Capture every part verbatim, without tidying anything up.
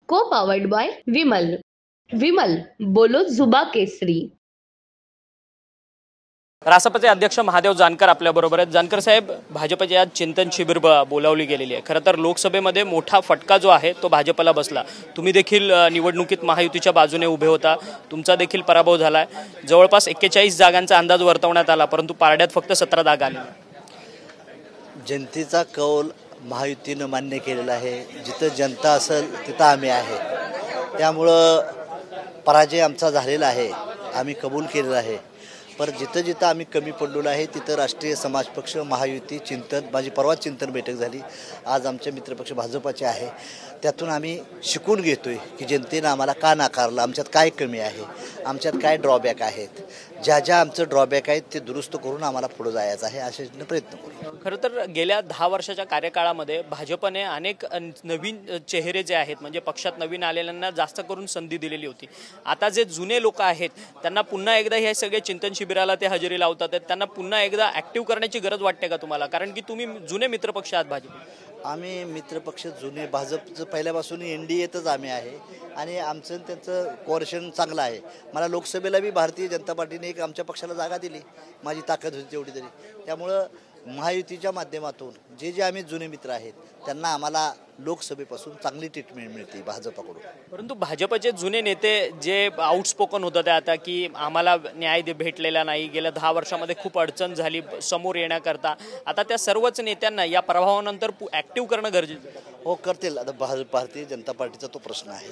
को powered bye Vimal. Vimal बोलो जुबा केसरी. रासपचे अध्यक्ष महादेव जानकर आपल्या बरोबर आहेत. जानकर साहेब, भाजपची आज चिंतन शिबिर बोलावली गेलेली आहे. खरं तर लोकसभेमध्ये मोठा फटका जो आहे तो भाजपला बसला. तुम्ही देखील निवडणुकीत महायुतीच्या बाजूने उभे होता, तुमचा देखील पराभव झालाय. जवळपास एक्केचाळीस जागांचा अंदाज वर्तवण्यात आला, परंतु पारड्यात फक्त सतरा जागा आल्या. जनतेचा कौल महायुतीनं मान्य केलेला आहे. जिथं जनता असेल तिथं आम्ही आहे. त्यामुळं पराजय आमचा झालेला आहे, आम्ही कबूल केलेला आहे. पर जिथं जिथं आम्ही कमी पडलेलो आहे तिथं राष्ट्रीय समाज पक्ष, महायुती, चिंतन, माझी परवाच चिंतन बैठक झाली. आज आमचे मित्रपक्ष भाजपाचे आहे. त्यातून आम्ही शिकून घेतो आहे की जनतेनं आम्हाला का नाकारलं, आमच्यात काय कमी आहे, आमच्यात काय ड्रॉबॅक आहेत. ज्या ज्या आमचं ड्रॉबॅक आहेत ते दुरुस्त करून आम्हाला पुढे जायचं आहे, असे प्रयत्न करू. खरं तर गेल्या दहा वर्षाच्या कार्यकाळामध्ये भाजपने अनेक नवीन चेहरे जे आहेत, म्हणजे पक्षात नवीन आलेल्यांना जास्त करून संधी दिलेली होती. आता जे जुने लोक आहेत त्यांना पुन्हा एकदा हे सगळे चिंतन शिबिराला ते हजेरी लावतात, त्यांना पुन्हा एकदा ॲक्टिव्ह करण्याची गरज वाटते का तुम्हाला? कारण की तुम्ही जुने मित्रपक्ष आहात भाजप. आम्ही मित्रपक्ष जुने, भाजपचं पहिल्यापासून एन डी एतच आम्ही आहे आणि आमचं त्यांचं कोऑर्डिनेशन चांगलं आहे. मला लोकसभेला बी भारतीय जनता पार्टीने एक आमच्या पक्षाला जागा दिली, माझी ताकद होती तेवढी तरी. त्यामुळं महायुतीच्या माध्यमातून जे जे आम्ही जुने मित्र आहेत त्यांना आम्हाला लोकसभेपासून चांगली ट्रीटमेंट मिळते भाजपाकडून. परंतु भाजपचे जुने नेते जे आउटस्पोकन होतं ते आता की आम्हाला न्याय दे भेटलेला नाही, गेल्या दहा वर्षामध्ये खूप अडचण झाली समोर येण्याकरता, आता त्या सर्वच नेत्यांना या प्रभावानंतर ॲक्टिव्ह करणं गरजेचं. हो, करतील. आता भाजप भारतीय जनता पार्टीचा तो प्रश्न आहे.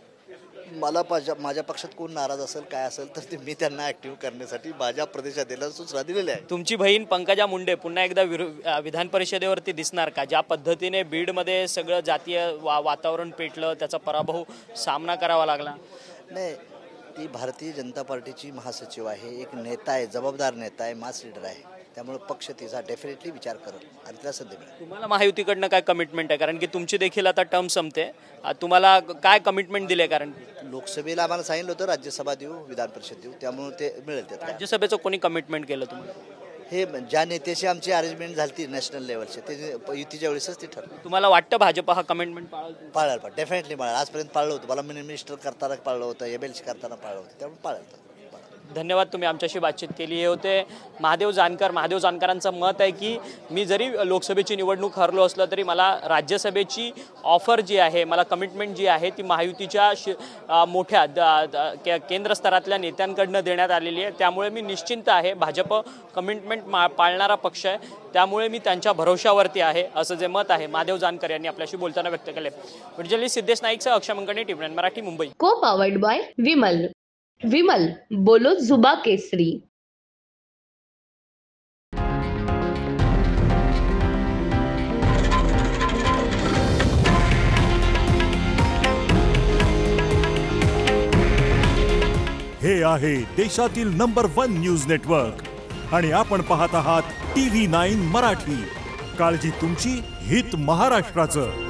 मला माझ्या माझ्या पक्षात कोण नाराज असेल काय असेल तर ते मी त्यांना ॲक्टिव्ह करण्यासाठी माझ्या प्रदेशातील सूचना दिलेल्या आहे. तुमची बहीण पंकजा मुंडे पुन्हा एकदा विधान परिषदेवरती दिसणार का? ज्या पद्धतीने बीडमध्ये सगळं जातीय वा वातावरण पेटलं, त्याचा पराभव सामना करावा लागला. नाही, ती भारतीय जनता पार्टीची महासचिव आहे, एक नेता आहे, जबाबदार नेता आहे, मास लीडर आहे. त्यामुळे पक्ष तिचा डेफिनेटली विचार करेल आणि तिला संधी मिळेल. तुम्हाला महायुतीकडनं काय कमिटमेंट आहे? कारण की तुमची देखील आता टर्म संपते, तुम्हाला काय कमिटमेंट दिले? कारण लोकसभेला आम्हाला सांगितलं होतं राज्यसभा देऊ, विधान परिषद देऊ, त्यामुळे ते मिळेल. त्यात राज्यसभेचं कोणी कमिटमेंट केलं तुम्हाला? हे ज्या नेत्याशी आमची अरेंजमेंट झाली नॅशनल लेवलचे ते युतीच्या वेळेसच ते ठरलं. तुम्हाला वाटतं भाजप हा कमिटमेंट पाळायला पाहिजे? डेफिनेटली पाळायला. आजपर्यंत पाळलं होतं, मला मिनिस्टर करताना पाळलं होतं, एम एल सी करताना पाळलं होतं, त्यामुळे पाळलं. धन्यवाद, तुम्ही आमच्याशी बातचीत केली. हे होते महादेव जानकर. महादेव जानकरांचं मत आहे की मी जरी लोकसभेची निवडणूक हरलो असलं तरी मला राज्यसभेची ऑफर जी आहे, मला कमिटमेंट जी आहे ती महायुतीच्या मोठ्या केंद्र स्तरातल्या नेत्यांकडनं देण्यात आलेली आहे. त्यामुळे मी निश्चिंत आहे. भाजप कमिटमेंट पाळणारा पक्ष आहे, त्यामुळे मी त्यांच्या भरोशावरती आहे, असं जे मत आहे महादेव जानकर यांनी आपल्याशी बोलताना व्यक्त केले. व्हिडिओ सिद्धेश नाईकसह Akshay Mankane, TV nine Marathi, Mumbai. Co powered bye Vimal. Vimal बोलो जुबा केसरी. हे आहे देशातील नंबर वन न्यूज नेटवर्क आणि आपण पाहत आहात टीव्ही नाईन मराठी. काळजी तुमची, हित महाराष्ट्राचं.